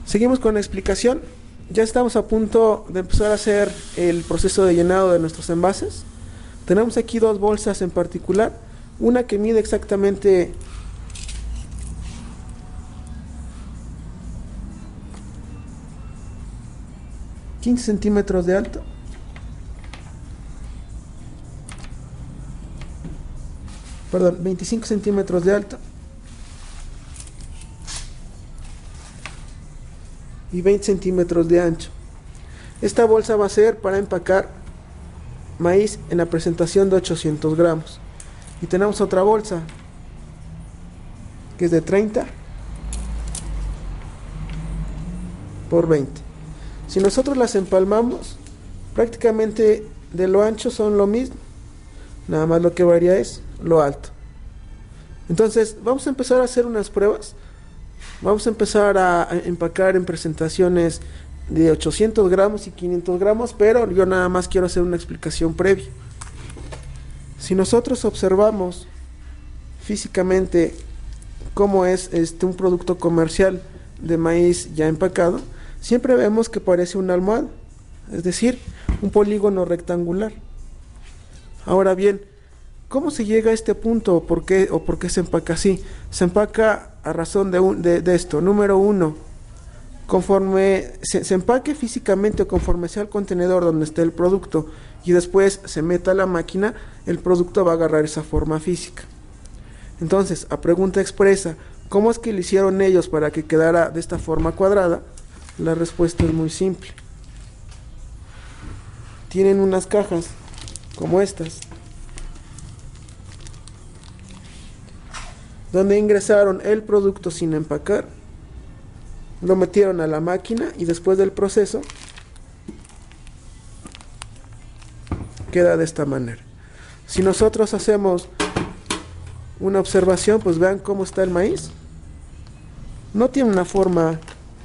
Seguimos con la explicación. Ya estamos a punto de empezar a hacer el proceso de llenado de nuestros envases. Tenemos aquí dos bolsas en particular. Una que mide exactamente 15 centímetros de alto. Perdón, 25 centímetros de alto. Y 20 centímetros de ancho. Esta bolsa va a ser para empacar maíz en la presentación de 800 gramos. Y tenemos otra bolsa que es de 30 por 20. Si nosotros las empalmamos, prácticamente de lo ancho son lo mismo, nada más lo que varía es lo alto. Entonces vamos a empezar a hacer unas pruebas. Vamos a empezar a empacar en presentaciones de 800 gramos y 500 gramos, pero yo nada más quiero hacer una explicación previa. Si nosotros observamos físicamente cómo es un producto comercial de maíz ya empacado, siempre vemos que parece una almohada, es decir, un polígono rectangular. Ahora bien, ¿cómo se llega a este punto? ¿Por qué se empaca así? Se empaca a razón de esto. Número uno, conforme se empaque físicamente o conforme sea el contenedor donde esté el producto y después se meta a la máquina, el producto va a agarrar esa forma física. Entonces, a pregunta expresa, ¿cómo es que lo hicieron ellos para que quedara de esta forma cuadrada? La respuesta es muy simple. Tienen unas cajas como estas, donde ingresaron el producto sin empacar, lo metieron a la máquina y después del proceso queda de esta manera. Si nosotros hacemos una observación, pues vean cómo está el maíz. No tiene una forma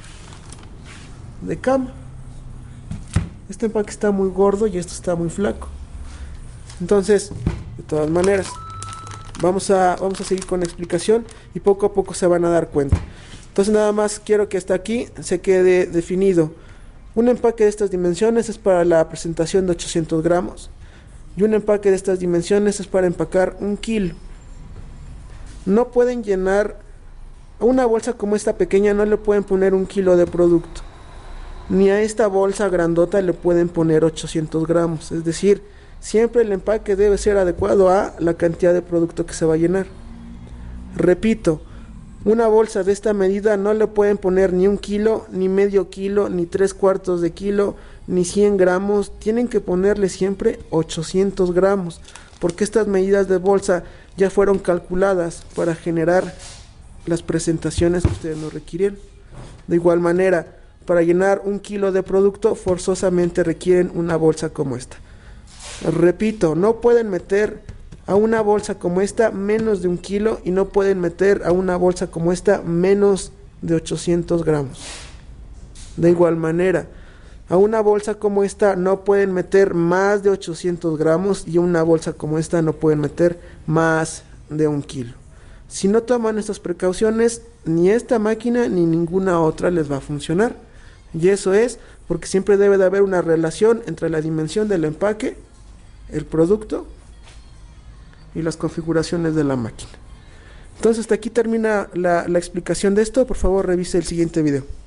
de cama. Este empaque está muy gordo y esto está muy flaco. Entonces, de todas maneras, vamos a seguir con la explicación y poco a poco se van a dar cuenta. Entonces nada más quiero que hasta aquí se quede definido. Un empaque de estas dimensiones es para la presentación de 800 gramos y un empaque de estas dimensiones es para empacar 1 kilo. No pueden llenar una bolsa como esta pequeña, no le pueden poner 1 kilo de producto, ni a esta bolsa grandota le pueden poner 800 gramos. Es decir, siempre el empaque debe ser adecuado a la cantidad de producto que se va a llenar. Repito, una bolsa de esta medida no le pueden poner ni 1 kilo, ni medio kilo, ni 3/4 de kilo, ni 100 gramos. Tienen que ponerle siempre 800 gramos, porque estas medidas de bolsa ya fueron calculadas para generar las presentaciones que ustedes nos requieren. De igual manera, para llenar 1 kilo de producto, forzosamente requieren una bolsa como esta. Repito, no pueden meter a una bolsa como esta menos de 1 kilo y no pueden meter a una bolsa como esta menos de 800 gramos. De igual manera, a una bolsa como esta no pueden meter más de 800 gramos y a una bolsa como esta no pueden meter más de 1 kilo. Si no toman estas precauciones, ni esta máquina ni ninguna otra les va a funcionar. Y eso es porque siempre debe de haber una relación entre la dimensión del empaque, el producto y las configuraciones de la máquina. Entonces hasta aquí termina la explicación de esto. Por favor, revise el siguiente video.